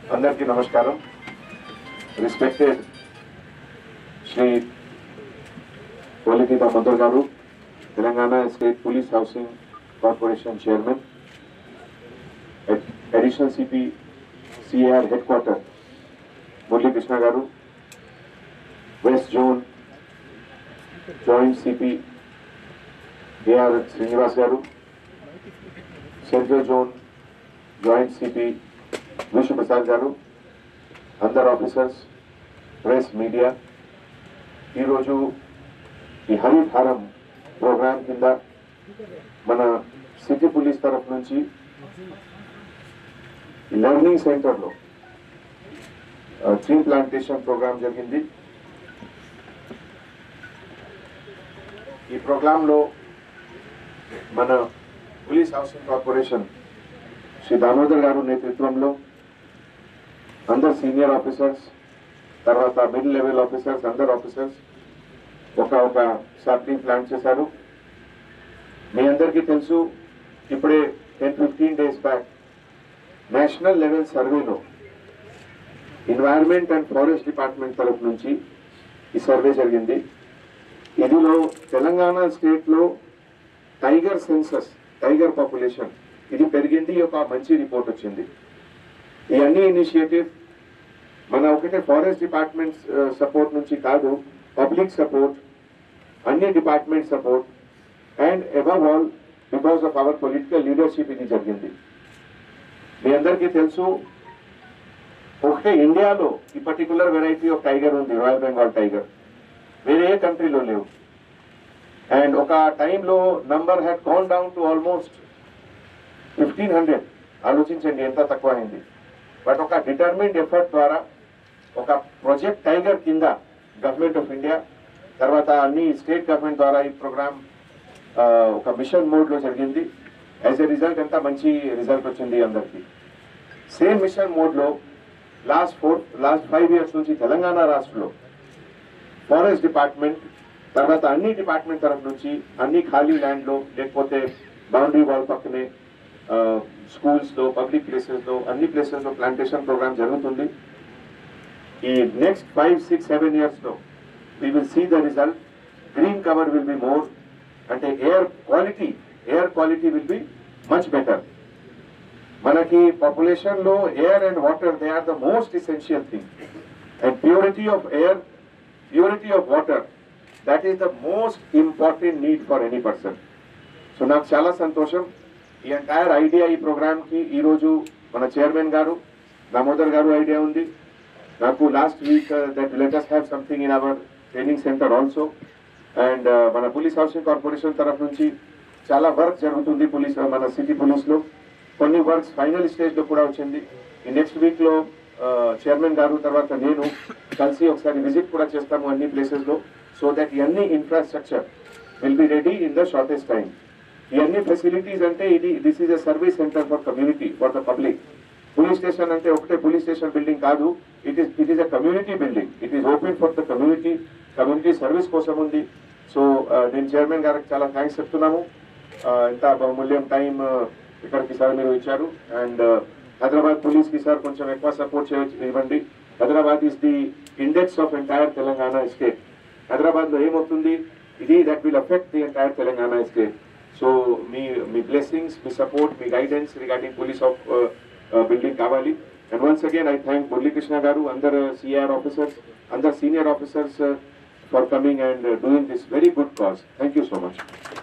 అందరికీ నమస్కారం. Respected Sri.Koleti Damoder garu, Telangana State Police Housing Corporation Chairman, Additional CP CAR Headquarters, Murali Krishna garu, West Zone Joint CP A.R.Srinivas garu, Central Zone Joint CP Sri.Vishwa Prasad garu, other officers, press, media, ఈ రోజు ఈ Harit హరం programme కింద మన city police తరఫు నుంచి learning సెంటర్లో tree plantation programme జరిగింది. ఈ ప్రోగ్రాంలో మన police housing corporation Shri Damodar గారు నేతృత్వంలో అందరు సీనియర్ ఆఫీసర్స్, తర్వాత మిడిల్ లెవెల్ ఆఫీసర్స్, అందరు ఆఫీసర్స్ ఒక సాప్లింగ్ ప్లాంట్ చేశారు. మీ అందరికీ తెలుసు, ఇప్పుడే 10-15 days బ్యాక్ నేషనల్ లెవెల్ సర్వేలో ఎన్వైరన్మెంట్ అండ్ ఫారెస్ట్ డిపార్ట్మెంట్ తరఫు నుంచి ఈ సర్వే జరిగింది. ఇదిలో తెలంగాణ స్టేట్లో టైగర్ సెన్సస్, టైగర్ పాపులేషన్ ఇది పెరిగింది. ఒక మంచి రిపోర్ట్ వచ్చింది. ఈ అన్ని ఇనిషియేటివ్ మన ఒకటే ఫారెస్ట్ డిపార్ట్మెంట్ సపోర్ట్ నుంచి కాదు, పబ్లిక్ సపోర్ట్, అన్ని department support and above all because of our political leadership ఇది జరిగింది. మీ అందరికీ తెలుసు, ఒకటే ఇండియాలో ఈ పర్టికులర్ వెరైటీ ఆఫ్ టైగర్ ఉంది, రాయల్ బెంగాల్ టైగర్. వేరే ఏ కంట్రీలో లేవు. అండ్ ఒక టైంలో number had gone down to almost 1500. ఆలోచించండి ఎంత తక్కువ అయింది. బట్ ఒక డిటర్మిన్డ్ ఎఫర్ట్ ద్వారా ఒక ప్రాజెక్ట్ టైగర్ కింద గవర్నమెంట్ ఆఫ్ ఇండియా, తర్వాత అన్ని స్టేట్ గవర్నమెంట్ ద్వారా ఈ ప్రోగ్రామ్ ఒక మిషన్ మోడ్ లో జరిగింది. యాజ్ ఎ రిజల్ట్ ఎంత మంచి రిజల్ట్ వచ్చింది అందరికి. సేమ్ మిషన్ మోడ్ లో లాస్ట్ 5 years నుంచి తెలంగాణ రాష్ట్రంలో ఫారెస్ట్ డిపార్ట్మెంట్, తర్వాత అన్ని డిపార్ట్మెంట్ తరఫు నుంచి అన్ని ఖాళీ ల్యాండ్ లో, లేకపోతే బౌండరీ వాల్ పక్కనే స్కూల్స్ లో, పబ్లిక్ ప్లేసెస్ లో, అన్ని ప్లేసెస్ లో ప్లాంటేషన్ ప్రోగ్రామ్ జరుగుతుంది. ఈ నెక్స్ట్ 5-6-7 years లో we will see the result. Green cover will be more, అంటే air quality will be much better. మనకి పాపులేషన్ లో air and water, they are the most essential thing, and purity of air, purity of water, that is the most important need for any person. So నాకు చాలా సంతోషం. ఈ entire idea ఈ programme కి ఈ రోజు మన చైర్మన్ గారు దామోదర్ గారు ఐడియా ఉంది. నాకు last week that let us have something in our training center also. And మన పోలీస్ హౌసింగ్ కార్పొరేషన్ తరఫు నుంచి చాలా వర్క్ జరుగుతుంది మన సిటీ పోలీస్ లో. కొన్ని వర్క్స్ ఫైనల్ స్టేజ్ లో కూడా వచ్చింది. ఈ నెక్స్ట్ వీక్ లో చైర్మన్ గారు తర్వాత నేను కలిసి ఒకసారి విజిట్ కూడా చేస్తాము అన్ని ప్లేసెస్ లో, సో దట్ ఇవన్నీ infrastructure will be ready in the shortest time. ఇవన్నీ ఫెసిలిటీస్ అంటే this is a service center for community, for the public. Police station అంటే ఒకటే పోలీస్ స్టేషన్ బిల్డింగ్ కాదు, it is a community building. It is open for the community service కోసం ఉంది. So నేను chairman గారికి చాలా థ్యాంక్స్ చెప్తున్నాము. ఇంత బహుమూల్యం టైం ఇక్కడికి సార్ మీరు ఇచ్చారు. అండ్ హైదరాబాద్ పోలీస్ కి సార్ కొంచెం ఎక్కువ సపోర్ట్ ఇవ్వండి. Hyderabad is the index of entire Telangana state. Hyderabad లో ఏమవుతుంది, ఇది that will affect the entire Telangana state. So మీ బ్లెస్సింగ్స్, మీ సపోర్ట్, మీ guidance regarding police of building కావాలి. And once again, I thank Murali Krishna garu, under CR officers, under senior officers for coming and doing this very good cause. Thank you so much.